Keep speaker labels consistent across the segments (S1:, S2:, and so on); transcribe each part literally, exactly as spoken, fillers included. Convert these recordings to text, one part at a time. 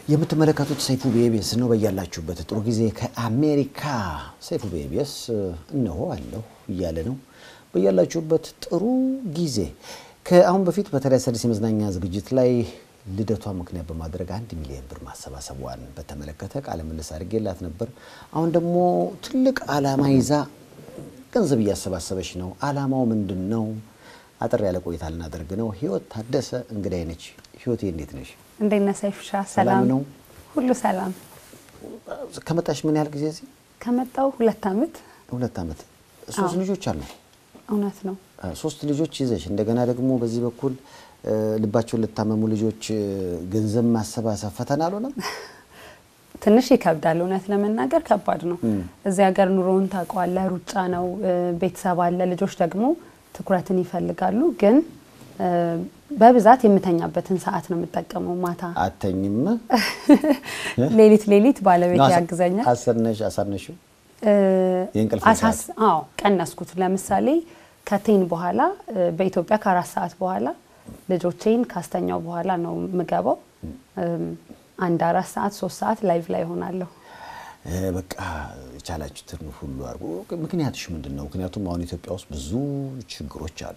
S1: የምትመለከቱት ሰይፉ በኢቢኤስ ነው። በያላችሁበት ጥሩ ጊዜ ከአሜሪካ ሰይፉ በኢቢኤስ ነው አለው እያለ ነው። በያላችሁበት ጥሩ ጊዜ ከአሁን በፊት በተለይ ሰልስ የመዝናኛ ዝግጅት ላይ ልደቷ ምክንያት በማድረግ አንድ ሚሊዮን ብር ማሰባሰቧን በተመለከተ ቃለ ምልልስ አድርጌላት ነበር። አሁን ደግሞ ትልቅ አላማ ይዛ ገንዘብ እያሰባሰበች ነው። አላማው ምንድነው? አጥር ያለ ቆይታ ልናደርግ ነው። ህይወት ታደሰ እንግዳይ ነች። ህይወት እንዴት ነሽ?
S2: እንደነ ሰይፍሻ ሰላም ነው? ሁሉ ሰላም።
S1: ከመጣሽ ምን ያህል ጊዜ እዚህ?
S2: ከመጣው ሁለት አመት።
S1: ሁለት አመት። ሶስት ልጆች አሉ።
S2: እውነት ነው።
S1: ሶስት ልጆች ይዘሽ እንደገና ደግሞ በዚህ በኩል ልባቸው ለታመሙ ልጆች ገንዘብ ማሰባሰብ ፈተና አልሆነም?
S2: ትንሽ ይከብዳል። እውነት ለመናገር ከባድ ነው። እዚህ ሀገር ኑሮውን ታውቀዋለህ፣ ሩጫ ነው፣ ቤተሰብ አለ፣ ልጆች ደግሞ ትኩረትን ይፈልጋሉ። ግን በብዛት የምተኛበትን ሰዓት ነው የምጠቀመው። ማታ
S1: አተኝም
S2: ሌሊት ሌሊት ባለቤት ያግዘኛል።
S1: አሰርነሽ አሰርነሽ የእንቅልፍ
S2: አሳስ አዎ ቀነስኩት። ለምሳሌ ከቴን በኋላ በኢትዮጵያ ከአራት ሰዓት በኋላ ልጆቼን ካስተኛው በኋላ ነው ምገባው። አንድ አራት ሰዓት ሶስት ሰዓት ላይቭ ላይ ሆናለሁ።
S1: በቃ ቻላችሁትን ሁሉ አርጉ። ምክንያቱሽ ምንድነው? ምክንያቱም አሁን ኢትዮጵያ ውስጥ ብዙ ችግሮች አሉ።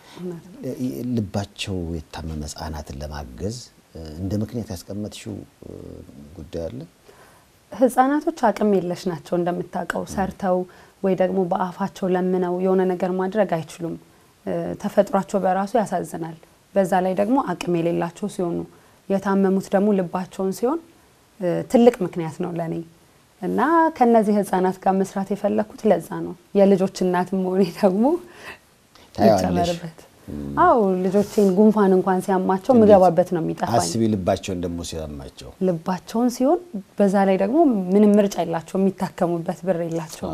S1: ልባቸው የታመመ ህፃናትን ለማገዝ እንደ ምክንያት ያስቀመጥሽው ጉዳይ አለ?
S2: ህፃናቶች አቅም የለሽ ናቸው እንደምታውቀው። ሰርተው ወይ ደግሞ በአፋቸው ለምነው የሆነ ነገር ማድረግ አይችሉም። ተፈጥሯቸው በራሱ ያሳዝናል። በዛ ላይ ደግሞ አቅም የሌላቸው ሲሆኑ የታመሙት ደግሞ ልባቸውን ሲሆን ትልቅ ምክንያት ነው ለኔ። እና ከነዚህ ህፃናት ጋር መስራት የፈለኩት ለዛ ነው። የልጆች እናት መሆኔ ደግሞ ይጨመርበት። አው ልጆቼን ጉንፋን እንኳን ሲያማቸው ምገባበት ነው የሚጣፋኝ።
S1: አስቢ ልባቸውን ደግሞ ሲያማቸው
S2: ልባቸውን ሲሆን በዛ ላይ ደግሞ ምንም ምርጫ የላቸው የሚታከሙበት ብር የላቸው።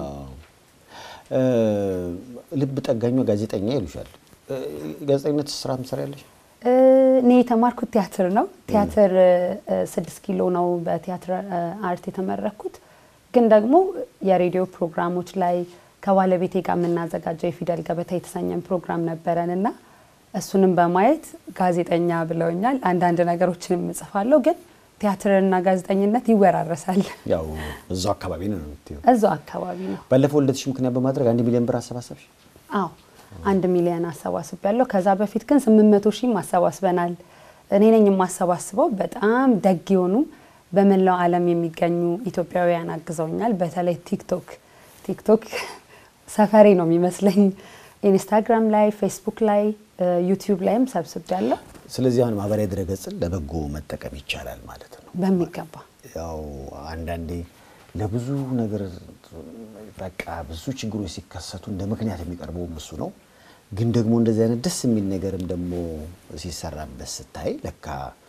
S1: ልብ ጠጋኙ ጋዜጠኛ ይሉሻል። ጋዜጠኝነት ስራ መስሪያለሽ?
S2: እኔ የተማርኩት ቲያትር ነው። ቲያትር ስድስት ኪሎ ነው በቲያትር አርት የተመረኩት። ግን ደግሞ የሬዲዮ ፕሮግራሞች ላይ ከባለቤቴ ጋር የምናዘጋጀው የፊደል ገበታ የተሰኘን ፕሮግራም ነበረንና እሱንም በማየት ጋዜጠኛ ብለውኛል። አንዳንድ ነገሮችንም እጽፋለሁ። ግን ቲያትርና ጋዜጠኝነት ይወራረሳል።
S1: ያው እዛው አካባቢ ነው ነው
S2: እዛው አካባቢ ነው።
S1: ባለፈው ልደትሽ ምክንያት በማድረግ አንድ ሚሊዮን ብር አሰባሰብሽ?
S2: አዎ አንድ ሚሊዮን አሰባስቤያለሁ። ከዛ በፊት ግን ስምንት መቶ ሺህ ማሰባስበናል። እኔ ነኝ የማሰባስበው። በጣም ደግ የሆኑ በመላው ዓለም የሚገኙ ኢትዮጵያውያን አግዘውኛል። በተለይ ቲክቶክ ቲክቶክ ሰፈሬ ነው የሚመስለኝ። ኢንስታግራም ላይ፣ ፌስቡክ ላይ፣ ዩቲዩብ ላይም ሰብስቤያለሁ። ስለዚህ
S1: አሁን ማህበራዊ ድረገጽን ለበጎ መጠቀም ይቻላል ማለት ነው።
S2: በሚገባ
S1: ያው አንዳንዴ ለብዙ ነገር በቃ ብዙ ችግሮች ሲከሰቱ እንደ ምክንያት የሚቀርበው እሱ ነው። ግን ደግሞ እንደዚህ አይነት ደስ የሚል ነገርም ደግሞ ሲሰራበት ስታይ ለካ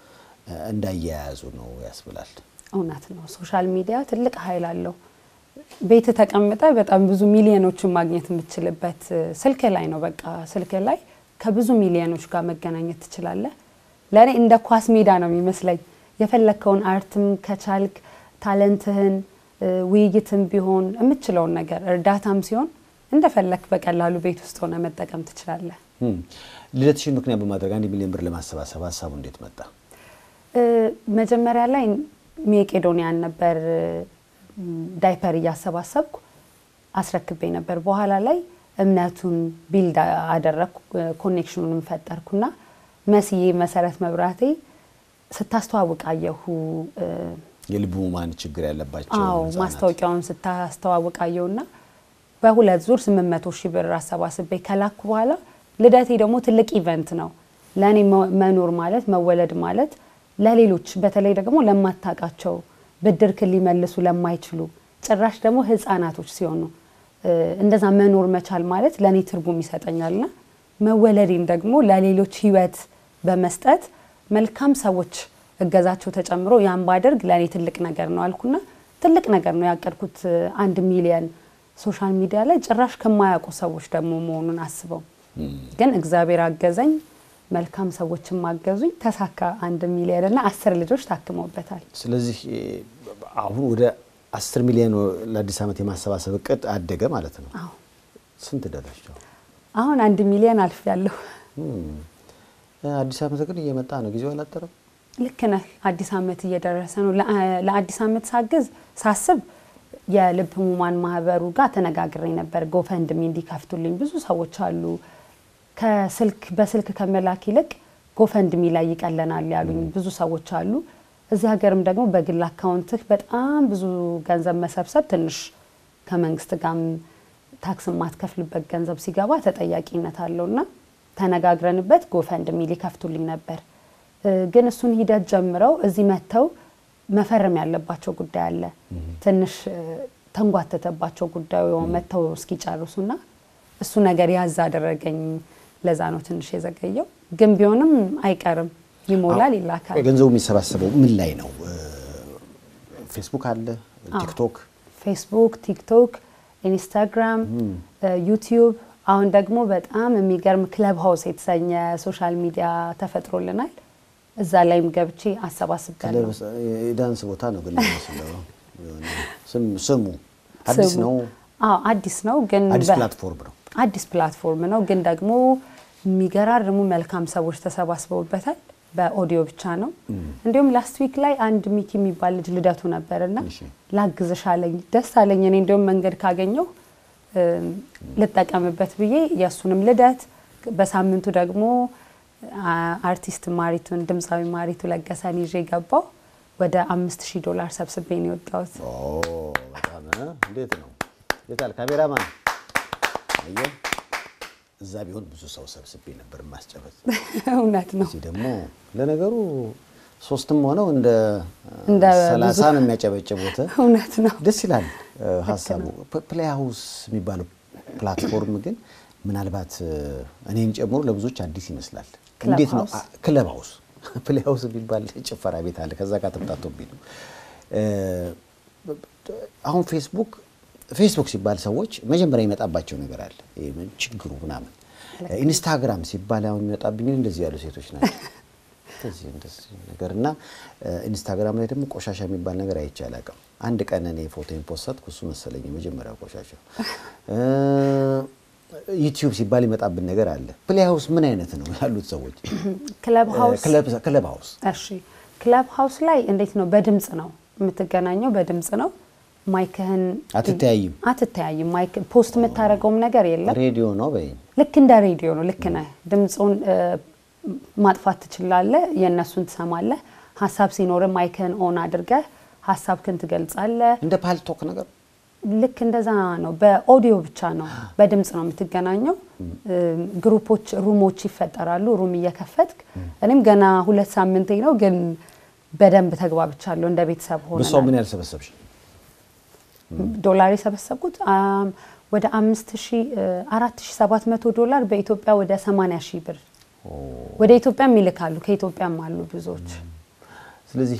S1: እንዳያያዙ ነው ያስብላል።
S2: እውነት ነው። ሶሻል ሚዲያ ትልቅ ኃይል አለው። ቤት ተቀምጠ በጣም ብዙ ሚሊዮኖችን ማግኘት የምትችልበት ስልክ ላይ ነው። በቃ ስልክ ላይ ከብዙ ሚሊዮኖች ጋር መገናኘት ትችላለህ። ለኔ እንደ ኳስ ሜዳ ነው የሚመስለኝ። የፈለከውን አርትም ከቻልክ ታለንትህን ውይይትም ቢሆን የምትችለው ነገር እርዳታም ሲሆን እንደፈለክ በቀላሉ ቤት ውስጥ ሆነ መጠቀም ትችላለህ።
S1: ልደትሽን ምክንያት በማድረግ አንድ ሚሊዮን ብር ለማሰባሰብ ሐሳቡ እንዴት መጣ?
S2: መጀመሪያ ላይ ሜቄዶኒያን ነበር ዳይፐር ያሰባሰብኩ አስረክቤ ነበር። በኋላ ላይ እምነቱን ቢልድ አደረኩ፣ ኮኔክሽኑን ፈጠርኩና መስዬ መሰረት መብራቴ ስታስተዋውቃየሁ
S1: የልብ ማን ችግር ያለባቸው
S2: አዎ ማስተዋወቂያውን ስታስተዋውቃየውና በሁለት ዙር ስምንት መቶ ሺህ ብር አሰባስቤ ከላኩ በኋላ ልደቴ ደግሞ ትልቅ ኢቨንት ነው ለኔ። መኖር ማለት መወለድ ማለት ለሌሎች በተለይ ደግሞ ለማታቃቸው ብድር ሊመልሱ ለማይችሉ ጭራሽ ደግሞ ህፃናቶች ሲሆኑ እንደዛ መኖር መቻል ማለት ለኔ ትርጉም ይሰጠኛልና መወለዴን ደግሞ ለሌሎች ህይወት በመስጠት መልካም ሰዎች እገዛቸው ተጨምሮ ያን ባደርግ ለኔ ትልቅ ነገር ነው አልኩና ትልቅ ነገር ነው ያቀርኩት። አንድ ሚሊዮን ሶሻል ሚዲያ ላይ ጭራሽ ከማያውቁ ሰዎች ደግሞ መሆኑን አስበው ግን እግዚአብሔር አገዘኝ። መልካም ሰዎችም ማገዙኝ ተሳካ። አንድ ሚሊዮን እና አስር ልጆች ታክመውበታል።
S1: ስለዚህ አሁን ወደ አስር ሚሊዮን ለአዲስ አመት የማሰባሰብ እቅድ አደገ ማለት ነው።
S2: አዎ
S1: ስንት ደረሰው?
S2: አሁን አንድ ሚሊዮን አልፍ ያለው።
S1: አዲስ አመት ግን እየመጣ ነው። ጊዜው አላጠረም?
S2: ልክ ነህ አዲስ አመት እየደረሰ ነው ለአዲስ አመት ሳግዝ ሳስብ የልብ ህሙማን ማህበሩ ጋር ተነጋግሬ ነበር ጎፈንድሚ እንዲከፍቱልኝ ብዙ ሰዎች አሉ ከስልክ በስልክ ከመላክ ይልቅ ጎፈንድሚ ላይ ይቀለናል ያሉኝ ብዙ ሰዎች አሉ እዚህ ሀገርም ደግሞ በግል አካውንትህ በጣም ብዙ ገንዘብ መሰብሰብ ትንሽ ከመንግስት ጋር ታክስ ማትከፍልበት ገንዘብ ሲገባ ተጠያቂነት አለውና ተነጋግረንበት ጎፈንድሚ ሊከፍቱልኝ ነበር ግን እሱን ሂደት ጀምረው እዚህ መተው መፈረም ያለባቸው ጉዳይ አለ ትንሽ ተንጓተተባቸው ጉዳዩ መተው እስኪጨርሱና እሱ ነገር ያዛ አደረገኝ ለዛ ነው ትንሽ የዘገየው ግን ቢሆንም አይቀርም ይሞላል ይላካል
S1: ገንዘቡ የሚሰባሰበው ምን ላይ ነው ፌስቡክ አለ ቲክቶክ
S2: ፌስቡክ ቲክቶክ ኢንስታግራም ዩቲዩብ አሁን ደግሞ በጣም የሚገርም ክለብ ሃውስ የተሰኘ ሶሻል ሚዲያ ተፈጥሮልናል እዛ ላይም ገብቼ አሰባስባለሁ
S1: ዳንስ ቦታ ነው ግን ነው ስም ስሙ አዲስ ነው
S2: አዎ አዲስ ነው ግን
S1: አዲስ ፕላትፎርም ነው
S2: አዲስ ፕላትፎርም ነው ግን ደግሞ የሚገራርሙ መልካም ሰዎች ተሰባስበውበታል በኦዲዮ ብቻ ነው እንዲሁም ላስት ዊክ ላይ አንድ ሚኪ የሚባል ልጅ ልደቱ ነበርና ላግዝሻለኝ ደስ አለኝ እኔ እንዲሁም መንገድ ካገኘው ልጠቀምበት ብዬ ያሱንም ልደት በሳምንቱ ደግሞ አርቲስት ማሪቱን ድምጻዊ ማሪቱ ለገሰን ይዤ ገባው ወደ አምስት ሺህ ዶላር ሰብስቤ ነው የወጣሁት
S1: ኦ በጣም እንዴት ነው የታል ካሜራማን አየ እዛ ቢሆን ብዙ ሰው ሰብስቤ ነበር ማስጨበጥ
S2: እውነት ነው
S1: እዚህ ደግሞ ለነገሩ ሶስትም ሆነው እንደ እንደ ሰላሳ ነው የሚያጨበጭቡት
S2: እውነት ነው
S1: ደስ ይላል ሐሳቡ ፕሌይ ሃውስ የሚባለው ፕላትፎርም ግን ምናልባት እኔን ጨምሮ ለብዙዎች አዲስ ይመስላል እንዴት ነው ክለብ ሃውስ ፕሌይ ሃውስ ቢባል ጭፈራ ቤት አለ ከዛ ጋር ተጣጣቶብኝ ነው አሁን ፌስቡክ ፌስቡክ ሲባል ሰዎች መጀመሪያ ይመጣባቸው ነገር አለ ምን ችግሩ ምናምን ኢንስታግራም ሲባል አሁን የሚመጣብኝ እንደዚህ ያሉ ሴቶች ናቸው እንደዚህ እንደዚህ ነገርና ኢንስታግራም ላይ ደግሞ ቆሻሻ የሚባል ነገር አይቻላቀም አንድ ቀን እኔ ፎቶን ፖስትኩ እሱ መሰለኝ መጀመሪያው ቆሻሻ ዩቲዩብ ሲባል ይመጣብን ነገር አለ ፕሌይ ሃውስ ምን አይነት ነው ያሉት ሰዎች
S2: ክለብ ሃውስ
S1: ክለብ ክለብ ሃውስ
S2: እሺ ክለብ ሃውስ ላይ እንዴት ነው በድምጽ ነው የምትገናኘው በድምጽ ነው ማይክህን
S1: አትተያይም
S2: አትተያይም ማይክ ፖስት የምታረገውም ነገር የለም
S1: ሬዲዮ ነው በይ
S2: ልክ እንደ ሬዲዮ ነው ልክ ነህ ድምጹን ማጥፋት ትችላለህ የነሱን ትሰማለህ ሐሳብ ሲኖር ማይክህን ኦን አድርገህ ሐሳብክን ትገልጻለህ
S1: እንደ ፓልቶክ ነገር
S2: ልክ እንደዛ ነው በኦዲዮ ብቻ ነው በድምጽ ነው የምትገናኘው ግሩፖች ሩሞች ይፈጠራሉ ሩም እየከፈትክ እኔም ገና ሁለት ሳምንቴ ነው ግን በደንብ ተግባብቻለሁ እንደ ቤተሰብ ሆነ
S1: በሰው ምን ያልሰበሰብሽ
S2: ዶላር የሰበሰብኩት ወደ አምስት ሺህ አራት ሺህ ሰባት መቶ ዶላር በኢትዮጵያ ወደ ሰማንያ ሺህ ብር ወደ ኢትዮጵያ ይልካሉ ከኢትዮጵያም አሉ ብዙዎች
S1: ስለዚህ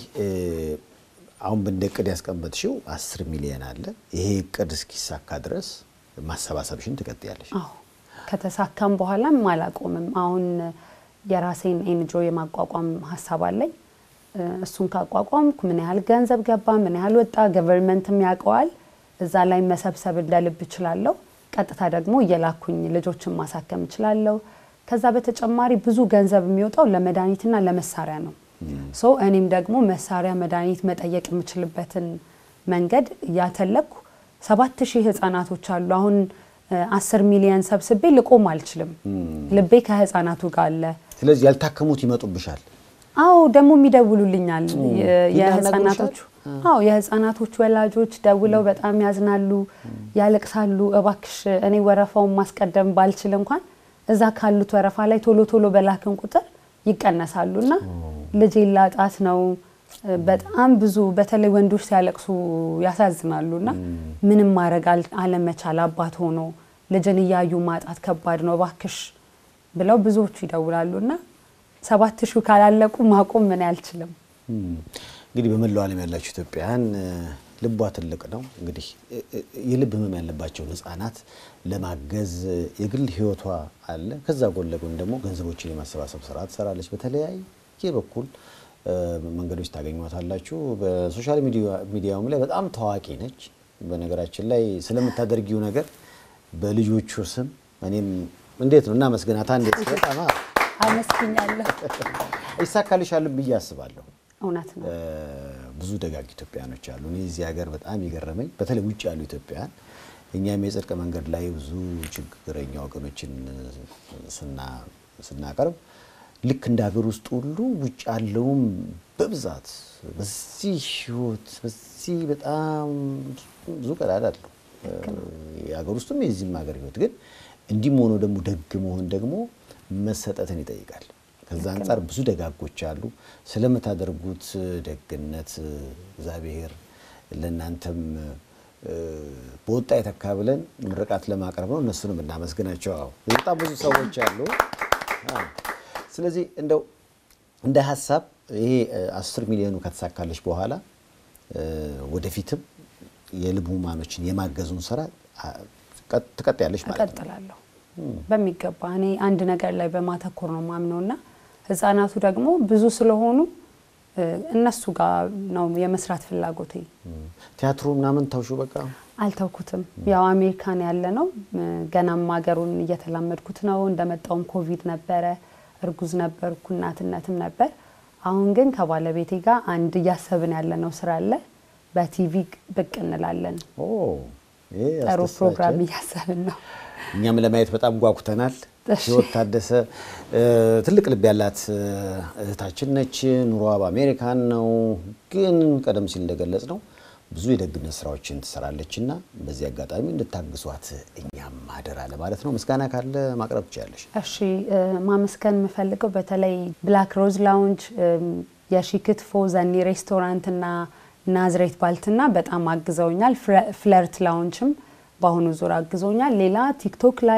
S1: አሁን በእንደቅድ ያስቀምጥሽው አስር ሚሊዮን አለ ይሄ ቅድ እስኪሳካ ድረስ ማሰባሰብሽን ትቀጥያለሽ
S2: አዎ ከተሳካም በኋላም ማላቆምም አሁን የራሴን ኤንጂኦ የማቋቋም ሐሳብ አለኝ እሱን ካቋቋምኩ ምን ያህል ገንዘብ ገባ ምን ያህል ወጣ ገቨርንመንትም ያቀዋል እዛ ላይ መሰብሰብ እንደልብ ይችላልው ቀጥታ ደግሞ እየላኩኝ ልጆችን ማሳከም ይችላልው ከዛ በተጨማሪ ብዙ ገንዘብ የሚወጣው ለመድኃኒትና ለመሳሪያ ነው ሶ እኔም ደግሞ መሳሪያ መድኃኒት መጠየቅ የምችልበትን መንገድ ያተለኩ ሰባት ሺህ ህፃናቶች አሉ አሁን አስር ሚሊዮን ሰብስቤ ልቆም አልችልም ልቤ ከህፃናቱ ጋር አለ
S1: ስለዚህ ያልታከሙት ይመጡብሻል
S2: አው ደግሞ የሚደውሉልኛል የህፃናቶቹ አው የህፃናቶቹ ወላጆች ደውለው በጣም ያዝናሉ ያለቅሳሉ እባክሽ እኔ ወረፋውን ማስቀደም ባልችል እንኳን እዛ ካሉት ወረፋ ላይ ቶሎ ቶሎ በላከን ቁጥር ይቀነሳሉና ልጅ ይላጣት ነው በጣም ብዙ በተለይ ወንዶች ሲያለቅሱ ያሳዝናሉና ምንም ማረግ አለመቻል አባት ሆኖ ልጅን ያዩ ማጣት ከባድ ነው እባክሽ ብለው ብዙዎች ይደውላሉና ሰባት ሺህ ካላለቁ ማቆም ምን ያልችልም
S1: እንግዲህ በመላው ዓለም ያላችሁ ኢትዮጵያን ልቧ ትልቅ ነው እንግዲህ የልብ ህመም ያለባቸው ህፃናት ለማገዝ የግል ህይወቷ አለ ከዛ ጎን ለጎን ደግሞ ገንዘቦችን የማሰባሰብ ስራ ትሰራለች በተለያየ በኩል መንገዶች ታገኙታላችሁ በሶሻል ሚዲያ ሚዲያውም ላይ በጣም ታዋቂ ነች በነገራችን ላይ ስለምታደርጊው ነገር በልጆቹ ስም እኔም እንዴት ነው እና መስገናታ እንዴት በጣም
S2: አመስግኛለሁ
S1: ይሳካልሻል ብዬ አስባለሁ
S2: እውነት ነው
S1: ብዙ ደጋግ ኢትዮጵያኖች አሉ እኔ እዚህ ሀገር በጣም ይገረመኝ በተለይ ውጭ ያሉ ኢትዮጵያውያን እኛም የጽድቅ መንገድ ላይ ብዙ ችግረኛ ወገኖችን ስና ስናቀርብ ልክ እንደ ሀገር ውስጥ ሁሉ ውጭ ያለውም በብዛት በዚህ ህይወት በዚህ በጣም ብዙ ቀዳዳ አለው የሀገር ውስጥም የዚህም ሀገር ህይወት ግን እንዲም ሆኖ ደግሞ ደግ መሆን ደግሞ መሰጠትን ይጠይቃል ከዛ አንፃር ብዙ ደጋጎች አሉ ስለምታደርጉት ደግነት እግዚአብሔር ለእናንተም በወጣ የተካብለን ምርቃት ለማቅረብ ነው እነሱንም እናመስግናቸው አው በጣም ብዙ ሰዎች አሉ ስለዚህ እንደው እንደ ሐሳብ ይሄ አስር ሚሊዮን ከተሳካለሽ በኋላ ወደፊትም የልብ ህሙማኖችን የማገዙን ስራ ተቀጥ ያለሽ ማለት ነው
S2: ተቀጥላለሁ በሚገባ እኔ አንድ ነገር ላይ በማተኮር ነው ማምነውና ህፃናቱ ደግሞ ብዙ ስለሆኑ እነሱ ጋር ነው የመስራት ፍላጎቴ
S1: ቲያትሩ ምናምን ታውሹ በቃ
S2: አልተውኩትም ያው አሜሪካን ያለ ነው ገናም ሀገሩን እየተላመድኩት ነው እንደመጣውም ኮቪድ ነበረ እርጉዝ ነበርኩ እናትነትም ነበር አሁን ግን ከባለቤቴ ጋር አንድ ያሰብን ያለ ነው ስራ አለ በቲቪ ብቅ እንላለን
S1: ኦ ይሄ
S2: ጥሩ ፕሮግራም ያሰብን ነው
S1: እኛም ለማየት በጣም ጓጉተናል ህይወት ታደሰ ትልቅ ልብ ያላት እህታችን ነች ኑሮዋ በአሜሪካን ነው ግን ቀደም ሲል እንደገለጽ ነው ብዙ የደግነት ስራዎችን ትሰራለችና በዚህ አጋጣሚ እንድታግዟት እኛም ማደራ ለማለት ነው ምስጋና ካለ ማቅረብ ይችላልሽ
S2: እሺ ማመስገን መፈልገው በተለይ ብላክ ሮዝ ላውንጅ የሺክትፎ ዘኒ ሬስቶራንት እና ናዝሬት ባልትና በጣም አግዘውኛል ፍለርት ላውንጅም ባሁኑ ዙር አግዘውኛል ሌላ ቲክቶክ ላይ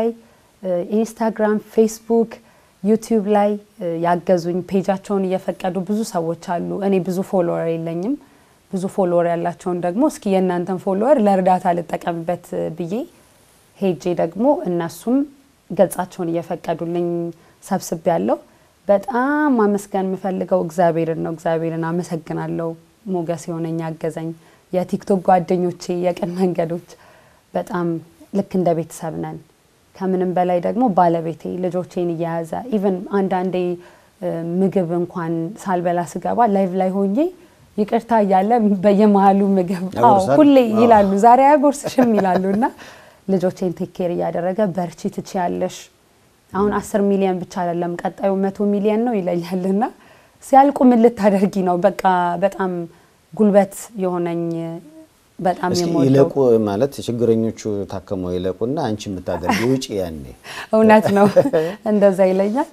S2: ኢንስታግራም ፌስቡክ ዩቲዩብ ላይ ያገዙኝ ፔጃቸውን እየፈቀዱ ብዙ ሰዎች አሉ እኔ ብዙ ፎሎወር የለኝም ብዙ ፎሎወር ያላቸውን ደግሞ እስኪ የናንተን ፎሎወር ለርዳታ ልጠቀምበት ብዬ ሄጄ ደግሞ እነሱም ገጻቸውን እየፈቀዱልኝ ሰብስብ ያለው በጣም ማመስገን መፈልገው እግዚአብሔርን ነው እግዚአብሔርን አመሰግናለሁ ሞገስ የሆነኛ አገዘኝ የቲክቶክ ጓደኞቼ የቀን መንገዶች በጣም ልክ እንደ ቤተሰብ ነን ከምንም በላይ ደግሞ ባለቤቴ ልጆቼን ያያዛ ኢቭን አንድ አንዴ ምግብ እንኳን ሳልበላ ስገባ ላይቭ ላይ ሆኜ ይቅርታ ያለ በየማሉ ምግብ አው ሁሌ ይላሉ ዛሬ ያጎርስሽም ይላሉና ልጆቼን ቴክ ኬር ያደረገ በርቺ ትችያለሽ አሁን አስር ሚሊዮን ብቻ አይደለም ቀጣዩ መቶ ሚሊዮን ነው ይለያልና ሲያልቁ ምን ልታደርጊ ነው በቃ በጣም ጉልበት የሆነኝ በጣም የሞተው
S1: ይለቁ ማለት ችግረኞቹ ታከመው ይለቁና አንቺ ምታደርጊ ውጪ ያኔ
S2: እውነት ነው እንደዛ ይለኛል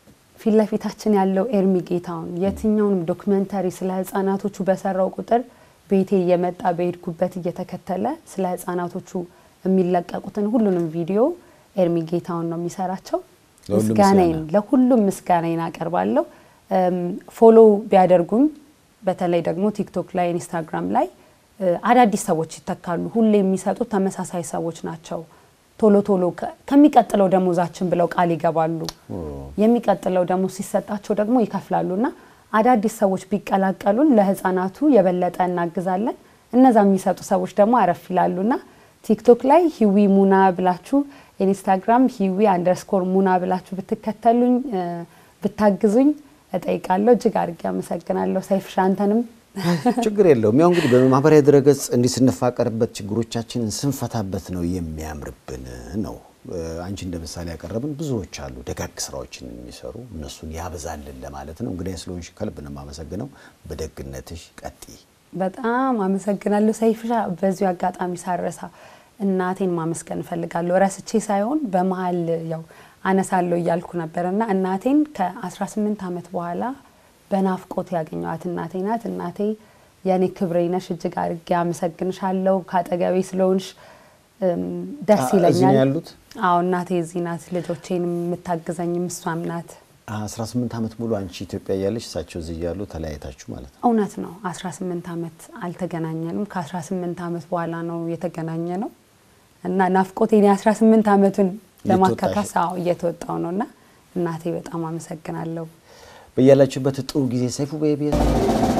S2: ፊለፊታችን ያለው ኤርሚ ጌታውን የትኛውንም ዶክመንታሪ ስለ ህፃናቶቹ በሰራው ቁጥር ቤቴ የመጣ በሄድኩበት እየተከተለ ስለ ህፃናቶቹ የሚለቀቁትን ሁሉንም ቪዲዮ ኤርሚ ጌታውን ነው የሚሰራቸው ምስጋናዬን ለሁሉም ምስጋናዬን አቀርባለሁ ፎሎ ቢያደርጉኝ በተለይ ደግሞ ቲክቶክ ላይ ኢንስታግራም ላይ አዳዲስ ሰዎች ይተካሉ ሁሌ የሚሰጡት ተመሳሳይ ሰዎች ናቸው ቶሎ ቶሎ ከሚቀጥለው ደሞዛችን ብለው ቃል ይገባሉ የሚቀጥለው ደሞዝ ሲሰጣቸው ደግሞ ይከፍላሉና አዳዲስ ሰዎች ቢቀላቀሉን ለህፃናቱ የበለጠ እናግዛለን እነዛ የሚሰጡ ሰዎች ደግሞ አረፍ ይላሉና ቲክቶክ ላይ ሂዊ ሙና ብላችሁ ኢንስታግራም ሂዊ አንደርስኮር ሙና ብላችሁ ብትከተሉኝ ብታግዙኝ እጠይቃለሁ እጅግ አድርጌ አመሰግናለሁ ሰይፍ ሻንተንም
S1: ችግር የለውም ያው እንግዲህ በማህበራዊ ድረገጽ እንዲ ስንፋቀርበት ችግሮቻችንን ስንፈታበት ነው የሚያምርብን ነው አንቺ እንደምሳሌ ያቀርብን ብዙዎች አሉ ደጋግ ስራዎችን የሚሰሩ እነሱን ያበዛልን ለማለት ነው እንግዲህ ስለሆንሽ ከልብ ነው ማመሰግነው በደግነትሽ ቀጢ
S2: በጣም አመሰግናለሁ ሰይፍሻ በዚሁ አጋጣሚ ሳረሳ እናቴን ማመስገን ፈልጋለሁ ረስቼ ሳይሆን በመሃል ያው አነሳለሁ ይያልኩ ነበርና እናቴን ከ18 አመት በኋላ በናፍቆት ያገኘዋት እናቴ ናት እናቴ ያኔ ክብሬ ነሽ እጅግ አድርጌ አመሰግንሻለሁ ካጠገቤ ስለሆንሽ ደስ ይለኛል አዎ እናቴ እዚህ ናት ልጆቼንም የምታግዘኝ እሷም ናት
S1: አስራ ስምንት አመት ሙሉ አንቺ ኢትዮጵያ ያለሽ እሳቸው እዚህ ያሉ ተለያይታችሁ ማለት ነው
S2: እውነት ነው አስራ ስምንት አመት አልተገናኘንም ከ18 አመት በኋላ ነው የተገናኘነው እና ናፍቆቴን አስራ ስምንት አመቱን ለማካካሳው እየተወጣው ነውና እናቴ በጣም አመሰግናለሁ
S1: በያላችሁበት ጥሩ ጊዜ ሰይፉ በኢቢኤስ